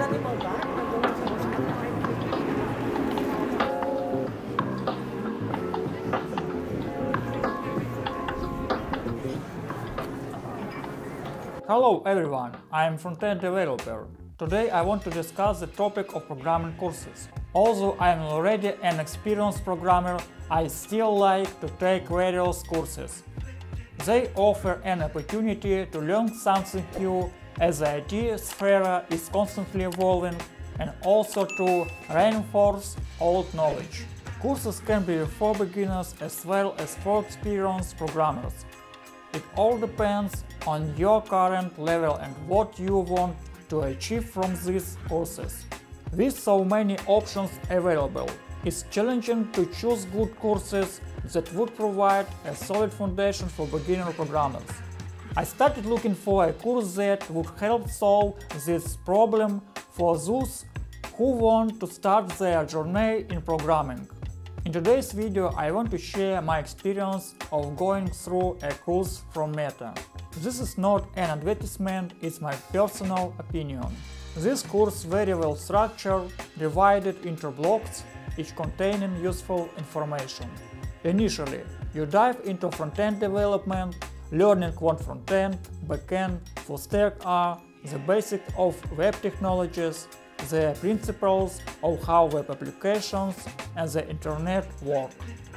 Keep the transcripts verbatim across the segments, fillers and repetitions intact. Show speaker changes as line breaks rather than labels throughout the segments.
Hello everyone, I am front-end developer. Today I want to discuss the topic of programming courses. Although I am already an experienced programmer, I still like to take various courses. They offer an opportunity to learn something new as the I T sphere is constantly evolving, and also to reinforce old knowledge. Courses can be for beginners as well as for experienced programmers. It all depends on your current level and what you want to achieve from these courses. With so many options available, it's challenging to choose good courses that would provide a solid foundation for beginner programmers. I started looking for a course that would help solve this problem for those who want to start their journey in programming. In today's video I want to share my experience of going through a course from Meta. This is not an advertisement, it's my personal opinion. This course very well structured, divided into blocks, each containing useful information. Initially, you dive into front-end development, learning what front-end, back-end, full-stack are, the basics of web technologies, the principles of how web applications and the internet work.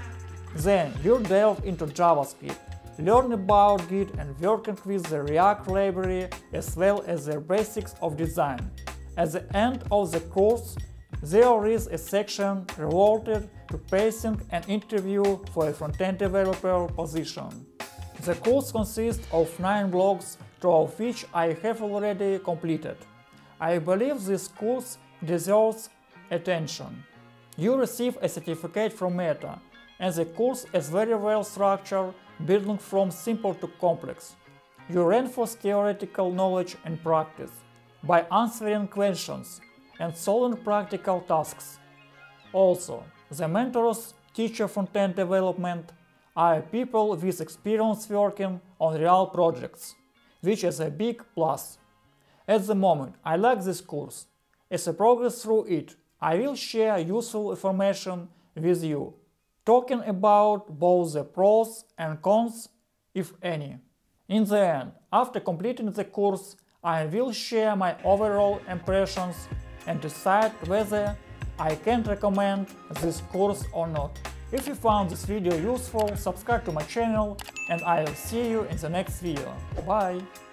Then you delve into JavaScript, learn about Git and working with the React library as well as the basics of design. At the end of the course, there is a section devoted to passing an interview for a front-end developer position. The course consists of nine blocks, two of which I have already completed. I believe this course deserves attention. You receive a certificate from Meta, and the course is very well structured, building from simple to complex. You reinforce theoretical knowledge and practice by answering questions and solving practical tasks. Also, the mentors teach front-end development are people with experience working on real projects, which is a big plus. At the moment, I like this course. As I progress through it, I will share useful information with you, talking about both the pros and cons, if any. In the end, after completing the course, I will share my overall impressions and decide whether I can recommend this course or not. If you found this video useful, subscribe to my channel and I'll see you in the next video. Bye!